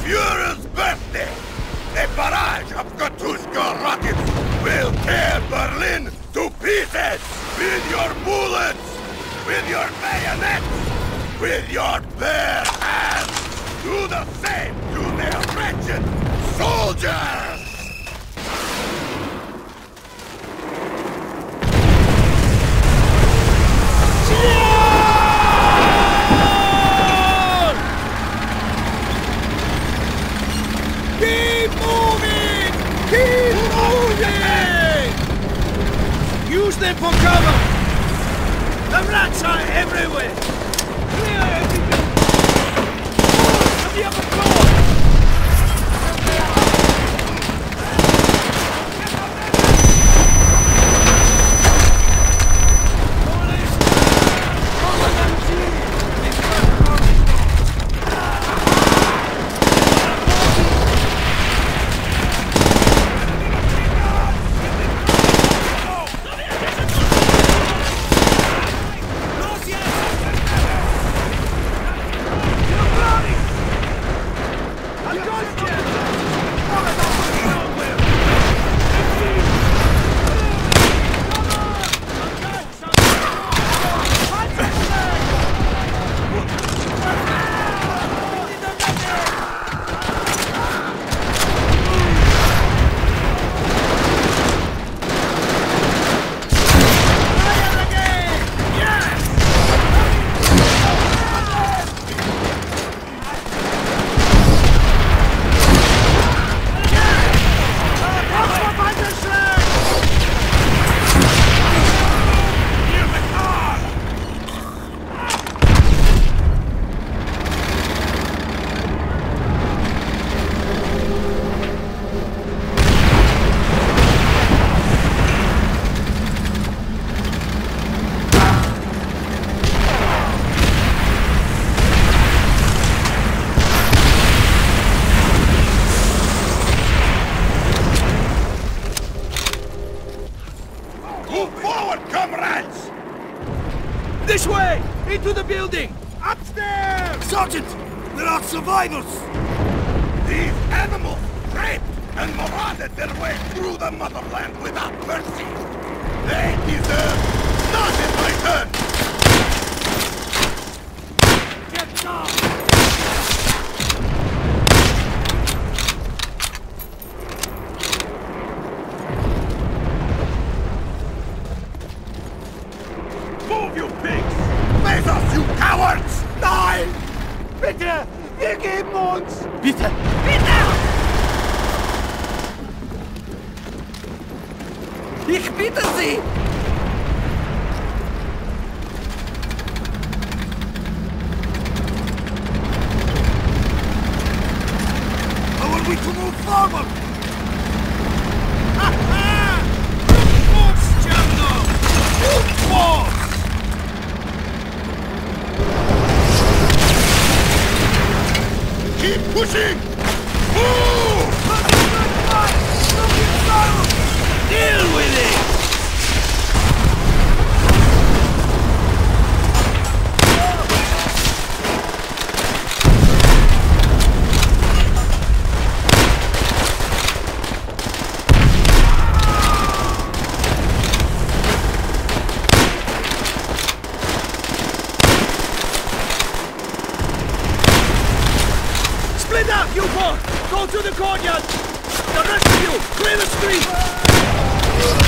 Fuhrer's birthday! A barrage of Katushka rockets will tear Berlin to pieces! With your bullets! With your bayonets! With your bare hands! Do the same to their wretched soldiers! Keep moving! Keep moving! Use them for cover! The rats are everywhere! Clear everything! To the upper floor! This way! Into the building! Upstairs! Sergeant! There are survivors! These animals raped and marauded their way through the motherland without mercy! They deserve not in return! Get down! Move, you pigs! Face us, you cowards! Nein! Bitte! Wir geben uns! Bitte! Bitte! Ich bitte Sie! How are we to move forward? Force, General! Force! Keep pushing! Move! Deal with it! Split up, you four! Go to the courtyard! The rest of you, clear the street!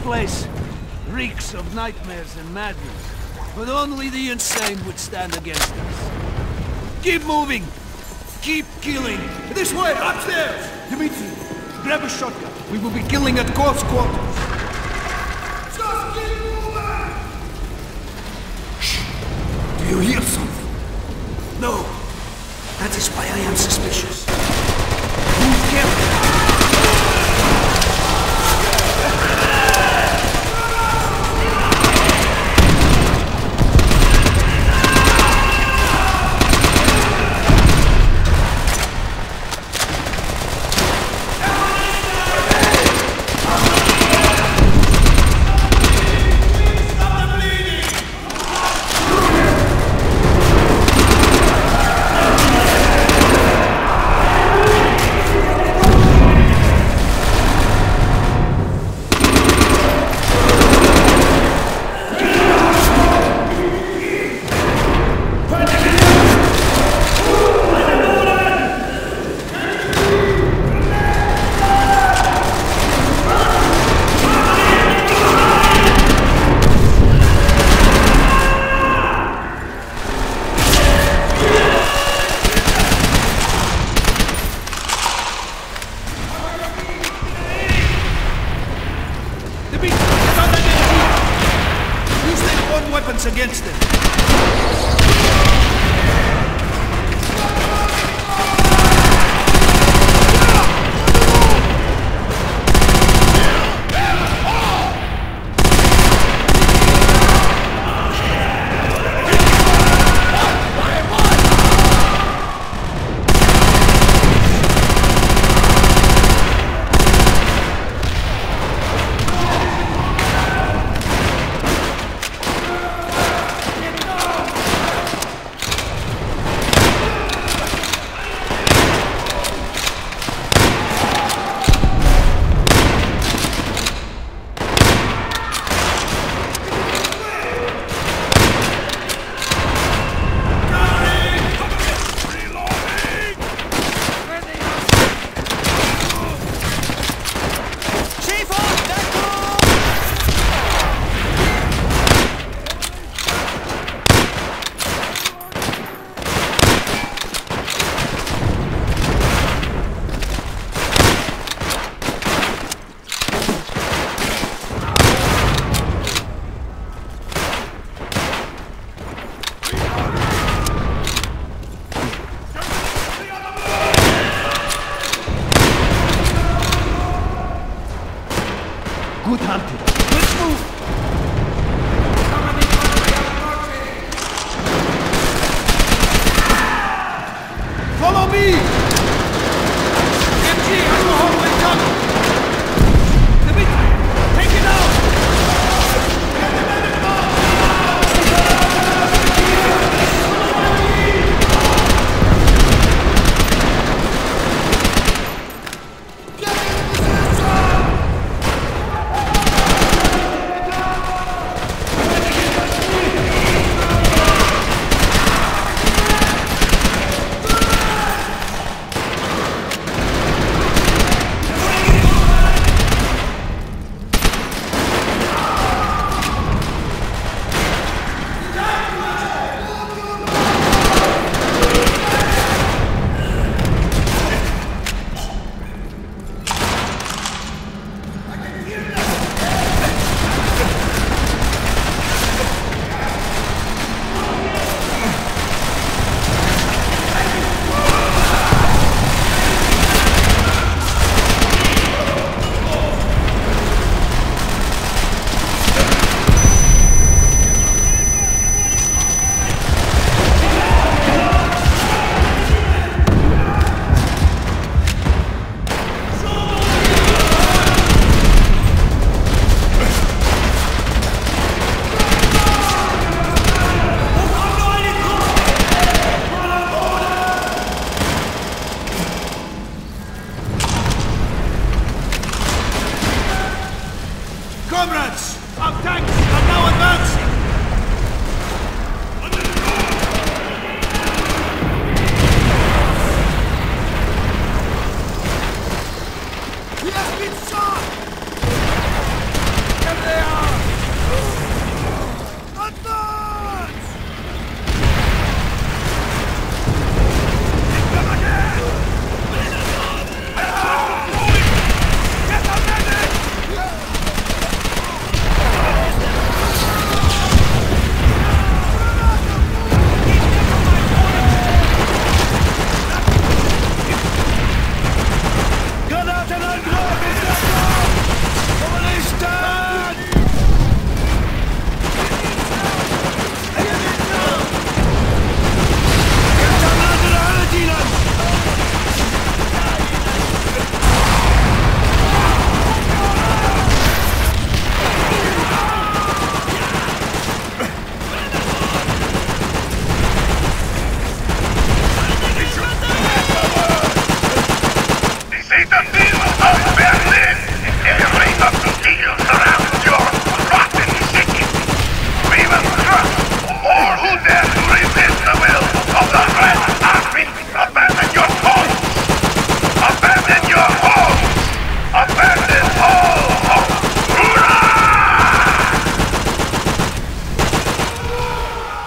place reeks of nightmares and madness, but only the insane would stand against us. Keep moving! Keep killing! This way, upstairs! Dimitri, grab a shotgun. We will be killing at close quarters. Just keep moving! Shh! Do you hear something? No. That is why I am suspicious. Move carefully. Against them. Good hunting.